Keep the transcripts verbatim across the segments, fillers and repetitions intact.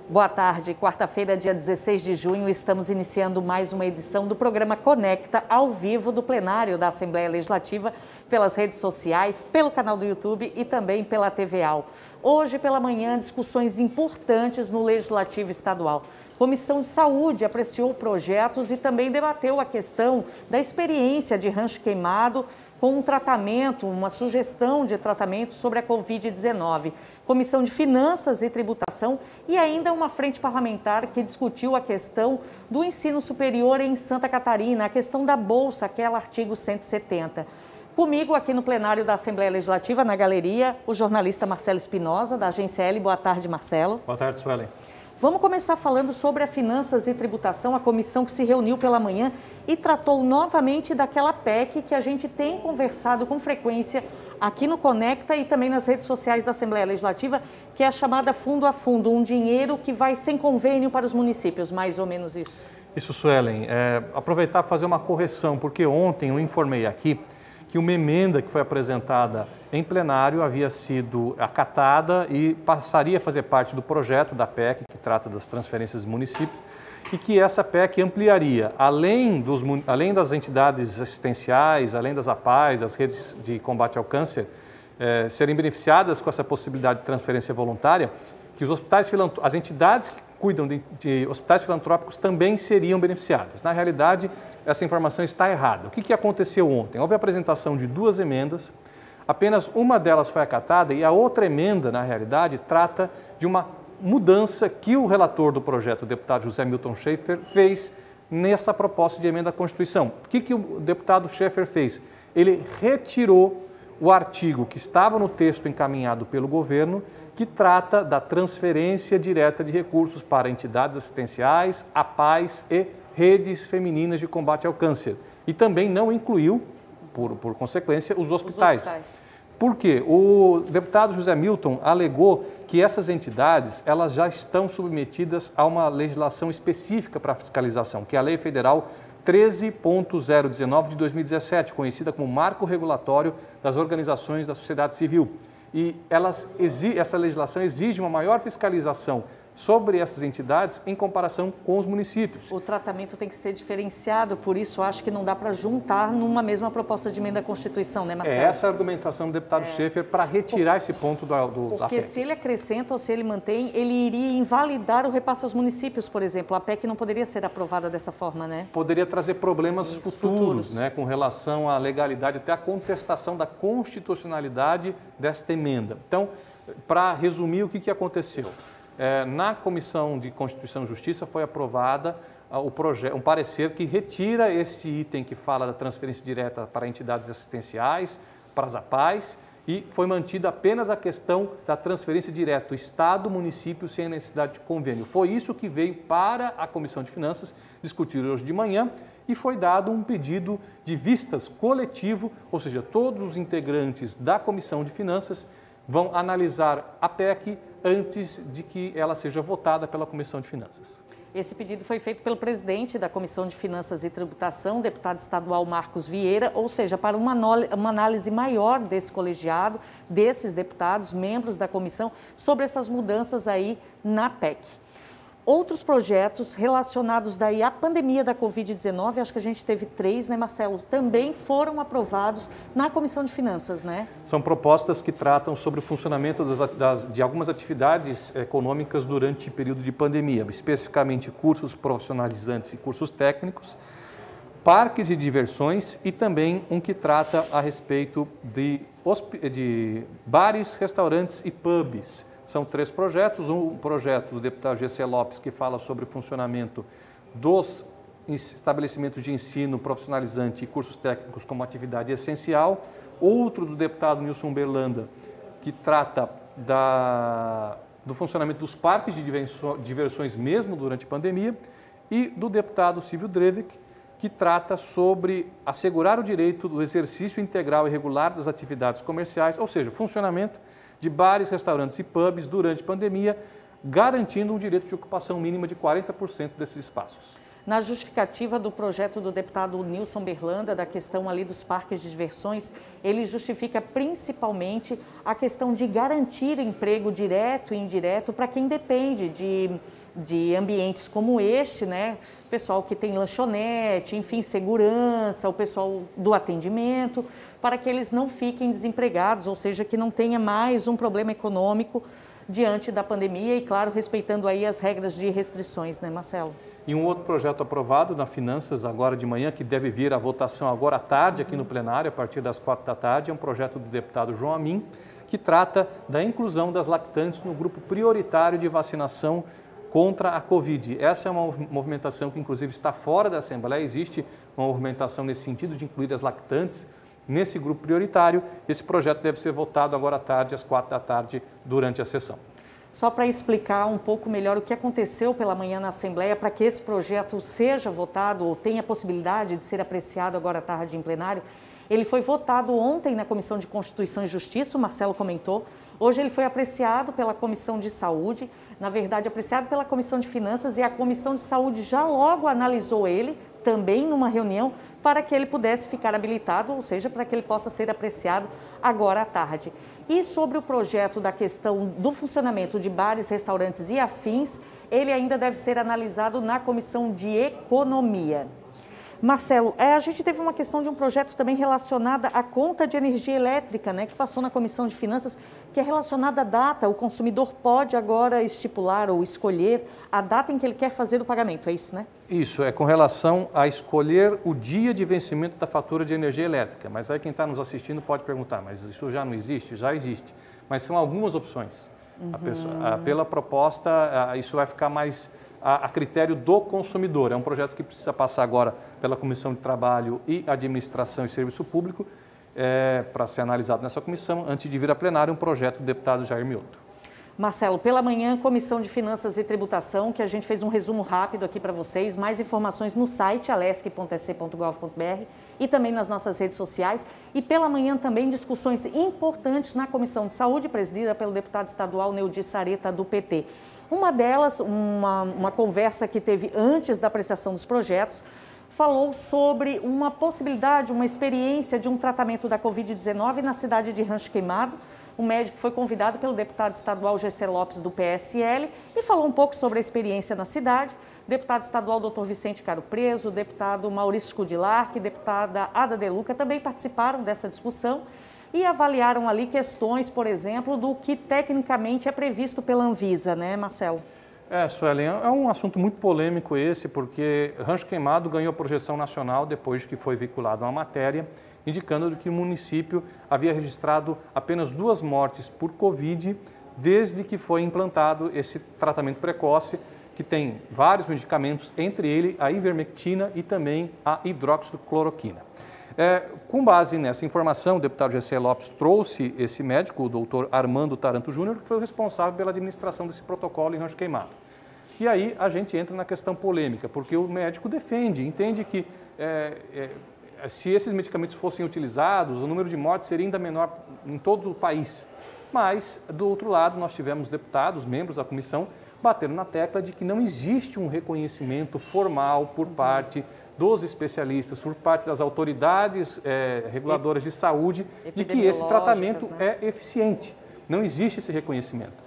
Boa tarde, quarta-feira, dia dezesseis de junho, estamos iniciando mais uma edição do programa Conecta, ao vivo do plenário da Assembleia Legislativa, pelas redes sociais, pelo canal do YouTube e também pela T V A L. Hoje, pela manhã, discussões importantes no Legislativo Estadual. Comissão de Saúde apreciou projetos e também debateu a questão da experiência de rancho queimado com um tratamento, uma sugestão de tratamento sobre a Covid dezenove. Comissão de Finanças e Tributação e ainda uma frente parlamentar que discutiu a questão do ensino superior em Santa Catarina, a questão da bolsa, aquele artigo cento e setenta. Comigo aqui no plenário da Assembleia Legislativa, na galeria, o jornalista Marcelo Espinosa, da Agência L. Boa tarde, Marcelo. Boa tarde, Suelen. Vamos começar falando sobre a Finanças e Tributação, a comissão que se reuniu pela manhã e tratou novamente daquela P E C que a gente tem conversado com frequência aqui no Conecta e também nas redes sociais da Assembleia Legislativa, que é a chamada fundo a fundo, um dinheiro que vai sem convênio para os municípios, mais ou menos isso. Isso, Suelen. É, aproveitar para fazer uma correção, porque ontem eu informei aqui que uma emenda que foi apresentada em plenário havia sido acatada e passaria a fazer parte do projeto da P E C, que trata das transferências do município, e que essa P E C ampliaria, além, dos, além das entidades assistenciais, além das A P A Es, das redes de combate ao câncer, eh, serem beneficiadas com essa possibilidade de transferência voluntária, que os hospitais as entidades que cuidam de, de hospitais filantrópicos também seriam beneficiadas. Na realidade, essa informação está errada. O que, que aconteceu ontem? Houve a apresentação de duas emendas, apenas uma delas foi acatada e a outra emenda, na realidade, trata de uma mudança que o relator do projeto, o deputado José Milton Schaeffer, fez nessa proposta de emenda à Constituição. O que, que o deputado Schaeffer fez? Ele retirou o artigo que estava no texto encaminhado pelo governo, que trata da transferência direta de recursos para entidades assistenciais, A P A Es e redes femininas de combate ao câncer. E também não incluiu, por, por consequência, os hospitais. Os hospitais. Por quê? O deputado José Milton alegou que essas entidades elas já estão submetidas a uma legislação específica para a fiscalização, que é a Lei Federal treze ponto zero dezenove de dois mil e dezessete, conhecida como Marco Regulatório das Organizações da Sociedade Civil. E elas, essa legislação exige uma maior fiscalização sobre essas entidades em comparação com os municípios. O tratamento tem que ser diferenciado, por isso acho que não dá para juntar numa mesma proposta de emenda à Constituição, né, Marcelo? É essa a argumentação do deputado é. Schaeffer para retirar Por... esse ponto do, do Porque da P E C. Se ele acrescenta ou se ele mantém, ele iria invalidar o repasse aos municípios, por exemplo. A P E C não poderia ser aprovada dessa forma, né? Poderia trazer problemas Isso, futuros, futuros. Né, com relação à legalidade, até a contestação da constitucionalidade desta emenda. Então, para resumir, o que, que aconteceu? É, na Comissão de Constituição e Justiça foi aprovada uh, o projeto, um parecer que retira este item que fala da transferência direta para entidades assistenciais, para as A P A Es, e foi mantida apenas a questão da transferência direta, Estado-município sem necessidade de convênio. Foi isso que veio para a Comissão de Finanças discutir hoje de manhã e foi dado um pedido de vistas coletivo, ou seja, todos os integrantes da Comissão de Finanças vão analisar a P E C antes de que ela seja votada pela Comissão de Finanças. Esse pedido foi feito pelo presidente da Comissão de Finanças e Tributação, deputado estadual Marcos Vieira, ou seja, para uma, uma análise maior desse colegiado, desses deputados, membros da comissão, sobre essas mudanças aí na P E C. Outros projetos relacionados daí à pandemia da Covid dezenove, acho que a gente teve três, né, Marcelo? Também foram aprovados na Comissão de Finanças, né? São propostas que tratam sobre o funcionamento das, das, de algumas atividades econômicas durante o período de pandemia, especificamente cursos profissionalizantes e cursos técnicos, parques de diversões e também um que trata a respeito de, de bares, restaurantes e pubs. São três projetos, um projeto do deputado G C Lopes que fala sobre o funcionamento dos estabelecimentos de ensino profissionalizante e cursos técnicos como atividade essencial, outro do deputado Nilson Berlanda que trata da, do funcionamento dos parques de diversões mesmo durante a pandemia e do deputado Silvio Drevik que trata sobre assegurar o direito do exercício integral e regular das atividades comerciais, ou seja, funcionamento de bares, restaurantes e pubs durante a pandemia, garantindo um direito de ocupação mínima de quarenta por cento desses espaços. Na justificativa do projeto do deputado Nilson Berlanda, da questão ali dos parques de diversões, ele justifica principalmente a questão de garantir emprego direto e indireto para quem depende de, de ambientes como este, né? Pessoal que tem lanchonete, enfim, segurança, o pessoal do atendimento, para que eles não fiquem desempregados, ou seja, que não tenha mais um problema econômico diante da pandemia e, claro, respeitando aí as regras de restrições, né, Marcelo? E um outro projeto aprovado na Finanças agora de manhã, que deve vir à votação agora à tarde aqui no plenário, a partir das quatro da tarde, é um projeto do deputado João Amin, que trata da inclusão das lactantes no grupo prioritário de vacinação contra a Covid. Essa é uma movimentação que, inclusive, está fora da Assembleia. Existe uma movimentação nesse sentido de incluir as lactantes nesse grupo prioritário. Esse projeto deve ser votado agora à tarde, às quatro da tarde, durante a sessão. Só para explicar um pouco melhor o que aconteceu pela manhã na Assembleia, para que esse projeto seja votado ou tenha a possibilidade de ser apreciado agora à tarde em plenário, ele foi votado ontem na Comissão de Constituição e Justiça, o Marcelo comentou. Hoje ele foi apreciado pela Comissão de Saúde, na verdade apreciado pela Comissão de Finanças, e a Comissão de Saúde já logo analisou ele, também numa reunião, para que ele pudesse ficar habilitado, ou seja, para que ele possa ser apreciado agora à tarde. E sobre o projeto da questão do funcionamento de bares, restaurantes e afins, ele ainda deve ser analisado na Comissão de Economia. Marcelo, a gente teve uma questão de um projeto também relacionada à conta de energia elétrica, né, que passou na Comissão de Finanças, que é relacionada à data. O consumidor pode agora estipular ou escolher a data em que ele quer fazer o pagamento, é isso, né? Isso, é com relação a escolher o dia de vencimento da fatura de energia elétrica. Mas aí quem está nos assistindo pode perguntar, mas isso já não existe? Já existe, mas são algumas opções. Uhum. A pessoa, a, pela proposta, a, isso vai ficar mais a, a critério do consumidor. É um projeto que precisa passar agora pela Comissão de Trabalho e Administração e Serviço Público, é, para ser analisado nessa comissão, antes de vir a plenário, um projeto do deputado Jair Mioto. Marcelo, pela manhã, Comissão de Finanças e Tributação, que a gente fez um resumo rápido aqui para vocês, mais informações no site alesc ponto s c ponto gov ponto br e também nas nossas redes sociais. E pela manhã também discussões importantes na Comissão de Saúde, presidida pelo deputado estadual Neudi Sareta, do P T. Uma delas, uma, uma conversa que teve antes da apreciação dos projetos, falou sobre uma possibilidade, uma experiência de um tratamento da covid dezenove na cidade de Rancho Queimado. O médico foi convidado pelo deputado estadual G C Lopes, do P S L, e falou um pouco sobre a experiência na cidade. Deputado estadual doutor Vicente Caro Preso, deputado Maurício Scudilar, e deputada Ada De Luca também participaram dessa discussão e avaliaram ali questões, por exemplo, do que tecnicamente é previsto pela Anvisa, né, Marcelo? É, Suelen, é um assunto muito polêmico esse, porque Rancho Queimado ganhou projeção nacional depois que foi vinculado a uma matéria indicando que o município havia registrado apenas duas mortes por Covid desde que foi implantado esse tratamento precoce, que tem vários medicamentos, entre eles a ivermectina e também a hidroxicloroquina. É, com base nessa informação, o deputado G C Lopes trouxe esse médico, o doutor Armando Taranto Júnior, que foi o responsável pela administração desse protocolo em Rancho Queimado. E aí a gente entra na questão polêmica, porque o médico defende, entende que é, é, se esses medicamentos fossem utilizados, o número de mortes seria ainda menor em todo o país. Mas, do outro lado, nós tivemos deputados, membros da comissão, batendo na tecla de que não existe um reconhecimento formal por parte dos especialistas, por parte das autoridades é, reguladoras de saúde, de que esse tratamento né? é eficiente. Não existe esse reconhecimento.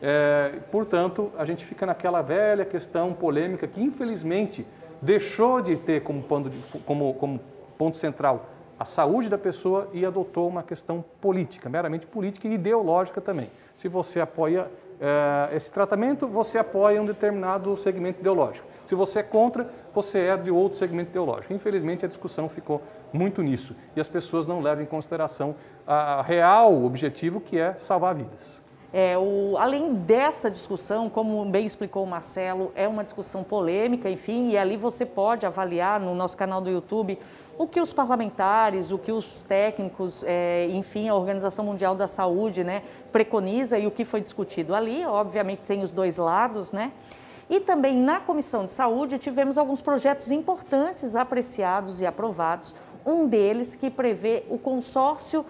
É, portanto, a gente fica naquela velha questão polêmica que, infelizmente, deixou de ter como, pano de, como, como ponto central a saúde da pessoa e adotou uma questão política, meramente política e ideológica também. Se você apoia é, esse tratamento, você apoia um determinado segmento ideológico. Se você é contra, você é de outro segmento ideológico. Infelizmente, a discussão ficou muito nisso e as pessoas não levam em consideração a real objetivo, que é salvar vidas. É, o, além dessa discussão, como bem explicou o Marcelo, é uma discussão polêmica, enfim, e ali você pode avaliar no nosso canal do YouTube o que os parlamentares, o que os técnicos, é, enfim, a Organização Mundial da Saúde, né, preconiza e o que foi discutido ali. Obviamente tem os dois lados, né? E também na Comissão de Saúde tivemos alguns projetos importantes apreciados e aprovados. Um deles que prevê o consórcio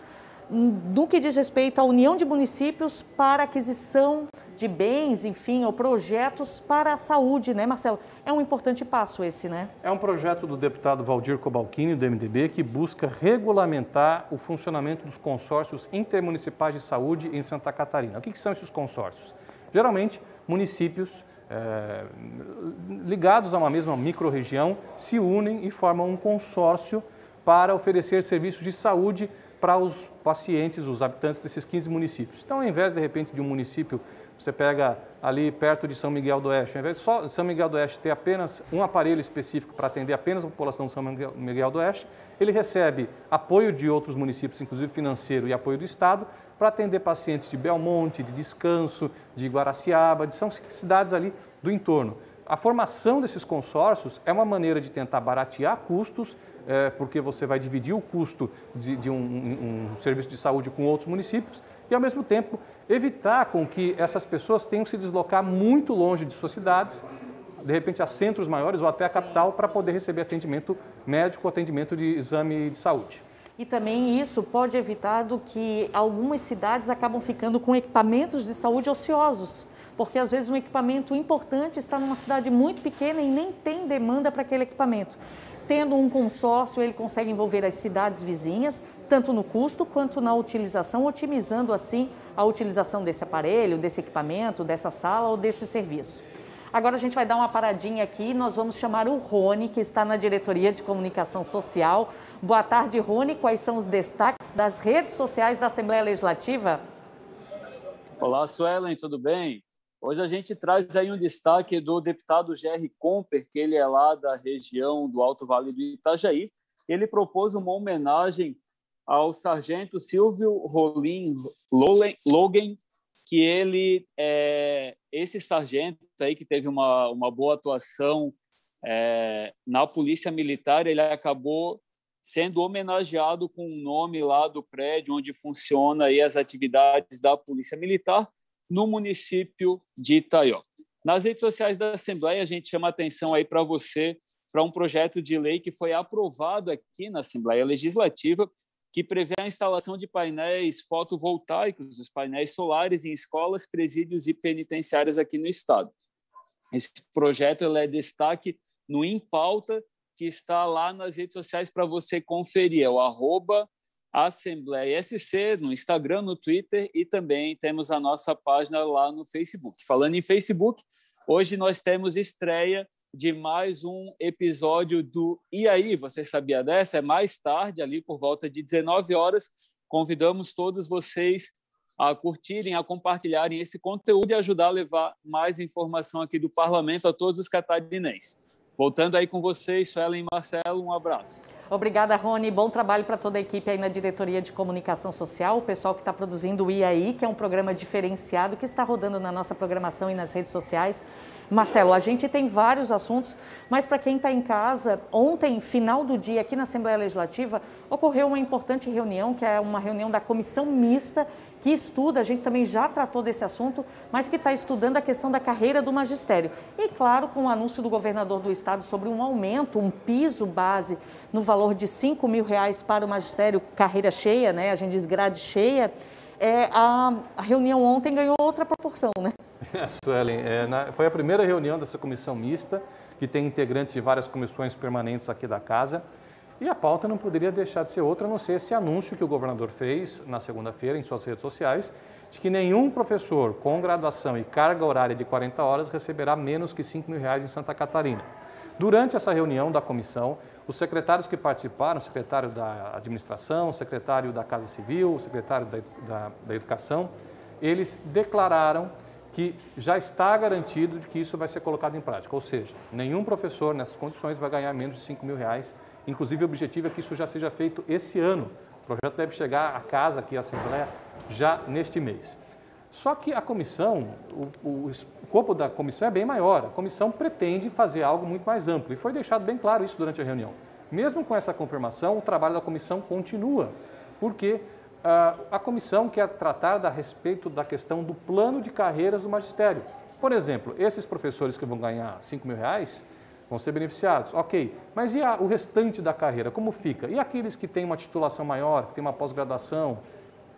no que diz respeito à união de municípios para aquisição de bens, enfim, ou projetos para a saúde, né, Marcelo? É um importante passo esse, né? É um projeto do deputado Valdir Cobalcini, do M D B, que busca regulamentar o funcionamento dos consórcios intermunicipais de saúde em Santa Catarina. O que, que são esses consórcios? Geralmente, municípios é, ligados a uma mesma microrregião se unem e formam um consórcio para oferecer serviços de saúde para os pacientes, os habitantes desses quinze municípios. Então, ao invés, de repente, de um município, você pega ali perto de São Miguel do Oeste, ao invés de só São Miguel do Oeste ter apenas um aparelho específico para atender apenas a população de São Miguel do Oeste, ele recebe apoio de outros municípios, inclusive financeiro e apoio do Estado, para atender pacientes de Belmonte, de Descanso, de Guaraciaba, de, são cidades ali do entorno. A formação desses consórcios é uma maneira de tentar baratear custos, é, porque você vai dividir o custo de, de um, um, um serviço de saúde com outros municípios e, ao mesmo tempo, evitar com que essas pessoas tenham que se deslocar muito longe de suas cidades, de repente a centros maiores ou até a capital, para poder receber atendimento médico, atendimento de exame de saúde. E também isso pode evitar do que algumas cidades acabam ficando com equipamentos de saúde ociosos, porque às vezes um equipamento importante está numa cidade muito pequena e nem tem demanda para aquele equipamento. Tendo um consórcio, ele consegue envolver as cidades vizinhas, tanto no custo quanto na utilização, otimizando assim a utilização desse aparelho, desse equipamento, dessa sala ou desse serviço. Agora a gente vai dar uma paradinha aqui e nós vamos chamar o Rony, que está na Diretoria de Comunicação Social. Boa tarde, Rony. Quais são os destaques das redes sociais da Assembleia Legislativa? Olá, Suelen, tudo bem? Hoje a gente traz aí um destaque do deputado G R Comper, que ele é lá da região do Alto Vale do Itajaí. Ele propôs uma homenagem ao sargento Silvio Rolim Logan, que ele é esse sargento aí que teve uma, uma boa atuação é, na Polícia Militar. Ele acabou sendo homenageado com o nome lá do prédio onde funciona aí as atividades da Polícia Militar, no município de Itaió. Nas redes sociais da Assembleia, a gente chama a atenção aí para você para um projeto de lei que foi aprovado aqui na Assembleia Legislativa, que prevê a instalação de painéis fotovoltaicos, os painéis solares em escolas, presídios e penitenciárias aqui no estado. Esse projeto ele é destaque no Em Pauta, que está lá nas redes sociais para você conferir, é o arroba Assembleia S C, no Instagram, no Twitter, e também temos a nossa página lá no Facebook. Falando em Facebook, hoje nós temos estreia de mais um episódio do E aí, você sabia dessa? É mais tarde, ali por volta de dezenove horas. Convidamos todos vocês a curtirem, a compartilharem esse conteúdo e ajudar a levar mais informação aqui do Parlamento a todos os catarinenses. Voltando aí com vocês, Suelen e Marcelo, um abraço. Obrigada, Rony. Bom trabalho para toda a equipe aí na Diretoria de Comunicação Social, o pessoal que está produzindo o I A I, que é um programa diferenciado que está rodando na nossa programação e nas redes sociais. Marcelo, a gente tem vários assuntos, mas para quem está em casa, ontem, final do dia, aqui na Assembleia Legislativa, ocorreu uma importante reunião, que é uma reunião da Comissão Mista, que estuda, a gente também já tratou desse assunto, mas que está estudando a questão da carreira do magistério. E, claro, com o anúncio do governador do estado sobre um aumento, um piso base no valor de cinco mil reais para o magistério, carreira cheia, né? A gente diz grade cheia, é, a, a reunião ontem ganhou outra proporção, né? É, Suelen, é, na, foi a primeira reunião dessa comissão mista, que tem integrantes de várias comissões permanentes aqui da casa. E a pauta não poderia deixar de ser outra, a não ser esse anúncio que o governador fez na segunda-feira em suas redes sociais, de que nenhum professor com graduação e carga horária de quarenta horas receberá menos que cinco mil reais em Santa Catarina. Durante essa reunião da comissão, os secretários que participaram, o secretário da Administração, o secretário da Casa Civil, o secretário da, da, da Educação, eles declararam que já está garantido de que isso vai ser colocado em prática, ou seja, nenhum professor nessas condições vai ganhar menos de cinco mil reais. Inclusive, o objetivo é que isso já seja feito esse ano. O projeto deve chegar à casa, aqui à Assembleia, já neste mês. Só que a comissão, o, o, o escopo da comissão é bem maior. A comissão pretende fazer algo muito mais amplo. E foi deixado bem claro isso durante a reunião. Mesmo com essa confirmação, o trabalho da comissão continua, porque uh, a comissão quer tratar a respeito da questão do plano de carreiras do magistério. Por exemplo, esses professores que vão ganhar cinco mil reais, vão ser beneficiados, ok. Mas e a, o restante da carreira, como fica? E aqueles que têm uma titulação maior, que têm uma pós-graduação,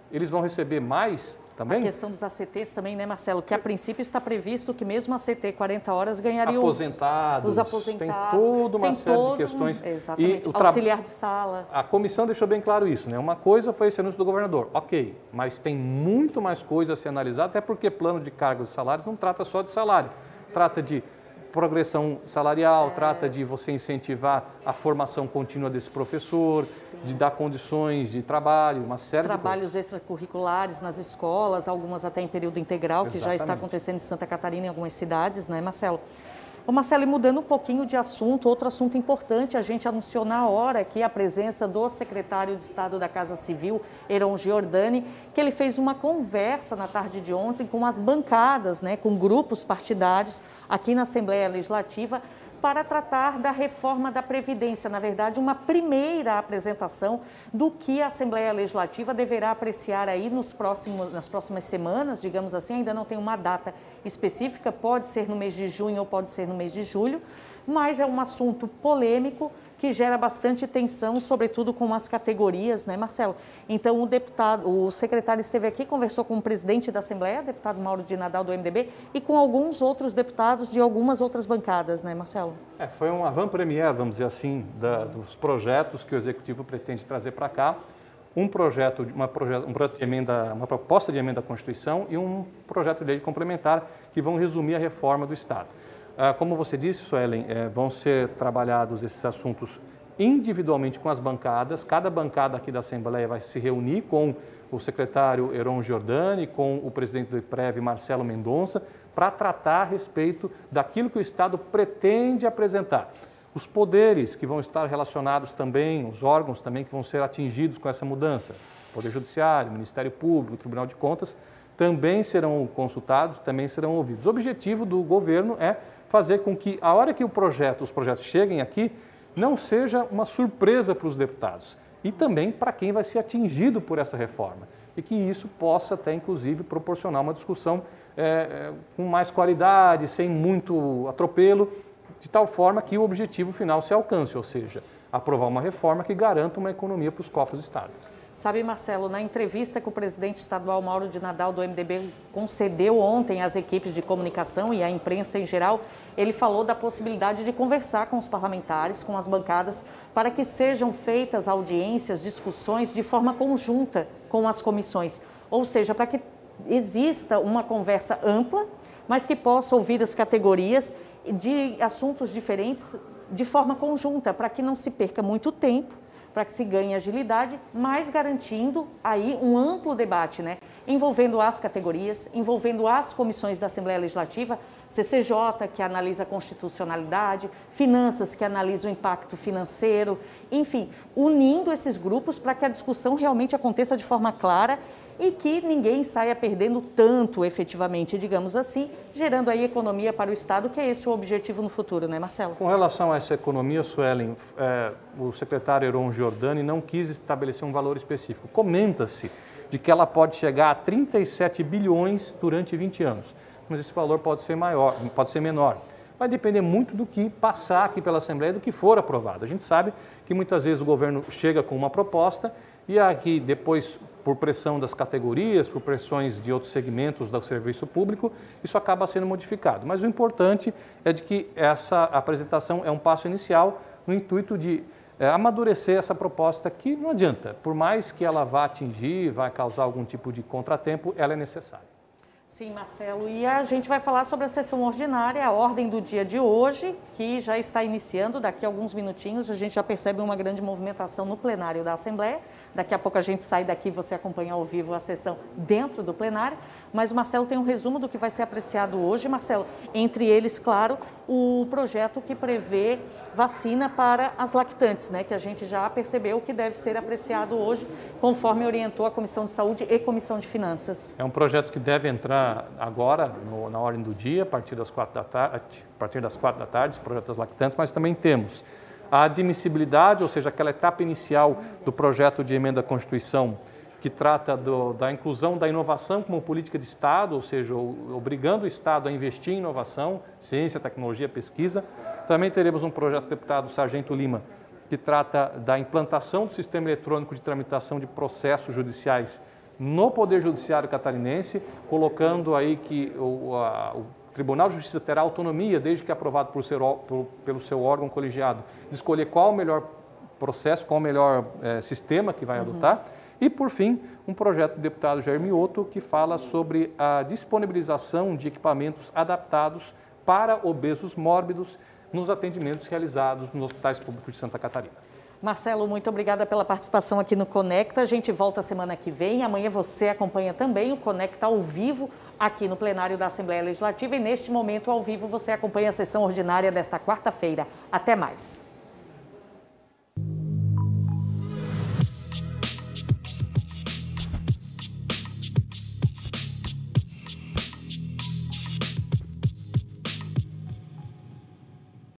eles vão receber mais também? A questão dos A C Tês também, né, Marcelo? Que a princípio está previsto que mesmo a C T quarenta horas ganharia aposentados, os aposentados. Tem toda uma tem série todo, de questões. Exatamente. E o auxiliar de sala. A comissão deixou bem claro isso, né? Uma coisa foi esse anúncio do governador, ok, mas tem muito mais coisa a ser analisada, até porque plano de cargos e salários não trata só de salário, trata de progressão salarial, é. trata de você incentivar a formação contínua desse professor, Sim. de dar condições de trabalho, uma série Trabalhos de coisas. extracurriculares nas escolas, algumas até em período integral, Exatamente. Que já está acontecendo em Santa Catarina, em algumas cidades, né, Marcelo? Ô Marcelo, e mudando um pouquinho de assunto, outro assunto importante, a gente anunciou na hora aqui a presença do secretário de Estado da Casa Civil, Heron Giordani, que ele fez uma conversa na tarde de ontem com as bancadas, né, com grupos partidários aqui na Assembleia Legislativa, para tratar da reforma da Previdência. Na verdade, uma primeira apresentação do que a Assembleia Legislativa deverá apreciar aí nos próximos, nas próximas semanas, digamos assim, ainda não tem uma data específica, pode ser no mês de junho ou pode ser no mês de julho, mas é um assunto polêmico que gera bastante tensão, sobretudo com as categorias, né, Marcelo? Então, o deputado, o secretário esteve aqui, conversou com o presidente da Assembleia, deputado Mauro de Nadal, do M D B, e com alguns outros deputados de algumas outras bancadas, né, Marcelo? É, foi uma avant-première, vamos dizer assim, da, dos projetos que o Executivo pretende trazer para cá. Um projeto, uma, projeto, um projeto de emenda, uma proposta de emenda à Constituição e um projeto de lei complementar que vão resumir a reforma do Estado. Como você disse, Suelen, vão ser trabalhados esses assuntos individualmente com as bancadas. Cada bancada aqui da Assembleia vai se reunir com o secretário Heron Giordani, com o presidente do IPREV, Marcelo Mendonça, para tratar a respeito daquilo que o Estado pretende apresentar. Os poderes que vão estar relacionados também, os órgãos também que vão ser atingidos com essa mudança, Poder Judiciário, Ministério Público, Tribunal de Contas, também serão consultados, também serão ouvidos. O objetivo do governo é fazer com que, a hora que o projeto, os projetos cheguem aqui, não seja uma surpresa para os deputados e também para quem vai ser atingido por essa reforma. E que isso possa até, inclusive, proporcionar uma discussão é, com mais qualidade, sem muito atropelo, de tal forma que o objetivo final se alcance, ou seja, aprovar uma reforma que garanta uma economia para os cofres do Estado. Sabe, Marcelo, na entrevista que o presidente estadual Mauro de Nadal, do M D B, concedeu ontem às equipes de comunicação e à imprensa em geral, ele falou da possibilidade de conversar com os parlamentares, com as bancadas, para que sejam feitas audiências, discussões de forma conjunta com as comissões. Ou seja, para que exista uma conversa ampla, mas que possa ouvir as categorias de assuntos diferentes de forma conjunta, para que não se perca muito tempo, para que se ganhe agilidade, mas garantindo aí um amplo debate, né? Envolvendo as categorias, envolvendo as comissões da Assembleia Legislativa, C C J, que analisa a constitucionalidade, Finanças, que analisa o impacto financeiro, enfim, unindo esses grupos para que a discussão realmente aconteça de forma clara e que ninguém saia perdendo tanto efetivamente, digamos assim, gerando aí economia para o Estado, que é esse o objetivo no futuro, né, Marcelo? Com relação a essa economia, Suelen, é, o secretário Heron Giordani não quis estabelecer um valor específico. Comenta-se de que ela pode chegar a trinta e sete bilhões durante vinte anos, mas esse valor pode ser maior, pode ser menor. Vai depender muito do que passar aqui pela Assembleia, do que for aprovado. A gente sabe que muitas vezes o governo chega com uma proposta e aqui depois, por pressão das categorias, por pressões de outros segmentos do serviço público, isso acaba sendo modificado. Mas o importante é de que essa apresentação é um passo inicial no intuito de é, amadurecer essa proposta que não adianta. Por mais que ela vá atingir, vai causar algum tipo de contratempo, ela é necessária. Sim, Marcelo, e a gente vai falar sobre a sessão ordinária, a ordem do dia de hoje, que já está iniciando, daqui a alguns minutinhos a gente já percebe uma grande movimentação no plenário da Assembleia, daqui a pouco a gente sai daqui e você acompanha ao vivo a sessão dentro do plenário, mas o Marcelo tem um resumo do que vai ser apreciado hoje, Marcelo, entre eles, claro, o projeto que prevê vacina para as lactantes, né, que a gente já percebeu que deve ser apreciado hoje, conforme orientou a Comissão de Saúde e Comissão de Finanças. É um projeto que deve entrar agora no, na ordem do dia, a partir das quatro da tarde, a partir das quatro da tarde, esse projeto das lactantes, mas também temos a admissibilidade, ou seja, aquela etapa inicial do projeto de emenda à Constituição que trata do, da inclusão da inovação como política de Estado, ou seja, obrigando o Estado a investir em inovação, ciência, tecnologia, pesquisa. Também teremos um projeto do deputado Sargento Lima, que trata da implantação do sistema eletrônico de tramitação de processos judiciais no Poder Judiciário catarinense, colocando aí que o, a, o Tribunal de Justiça terá autonomia, desde que aprovado por seu, por, pelo seu órgão colegiado, de escolher qual o melhor processo, qual o melhor é, sistema que vai uhum. adotar. E, por fim, um projeto do deputado Jair Mioto que fala sobre a disponibilização de equipamentos adaptados para obesos mórbidos nos atendimentos realizados nos hospitais públicos de Santa Catarina. Marcelo, muito obrigada pela participação aqui no Conecta. A gente volta semana que vem. Amanhã você acompanha também o Conecta ao vivo aqui no plenário da Assembleia Legislativa. E neste momento, ao vivo, você acompanha a sessão ordinária desta quarta-feira. Até mais.